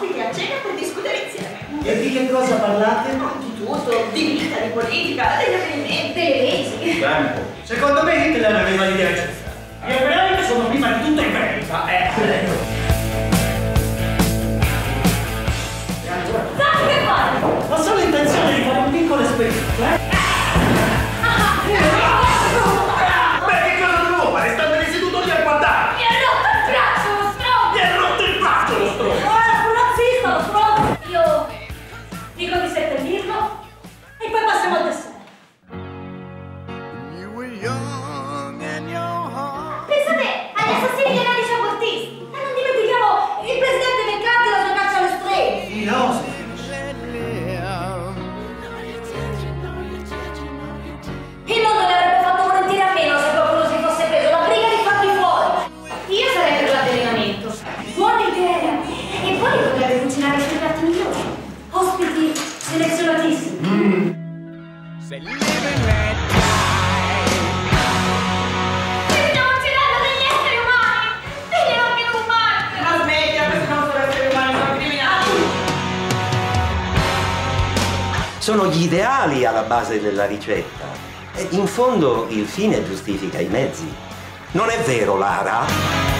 ospiti a cena per discutere insieme. E di che cosa parlate? Di tutto, di vita, di politica, degli avvenimenti, delle leggi. Tempo. Secondo me Hitler aveva l'idea giusta. Gli ebrei sono prima di tutto ebrei. Sai che fai? Ho solo intenzione di fare un piccolo esperimento, Beh, che cosa devo fare? Stare seduto lì a guardare! Mi ha rotto il braccio, lo stronzo! Mi ha rotto il braccio, lo stronzo! Un razzista, lo stronzo! Io dico di seppellirlo e poi passiamo al dessert. Pensate agli assassini dei nani abortisti! E non dimentichiamo il presidente McCarthy e la sua caccia alle streghe! No, Il mondo ne avrebbe fatto volentieri a meno se qualcuno si fosse preso la briga di farli fuori! Io sarei per l'avvelenamento! Buona idea! E poi potrebbe cucinare i suoi piatti migliori! Ospiti selezionatissimi! Stiamo uccidendo degli esseri umani! Degli ordini umani! Ma smettila, questi non sono esseri umani, sono criminali! Sono gli ideali alla base della ricetta. E in fondo il fine giustifica i mezzi. Non è vero, Lara?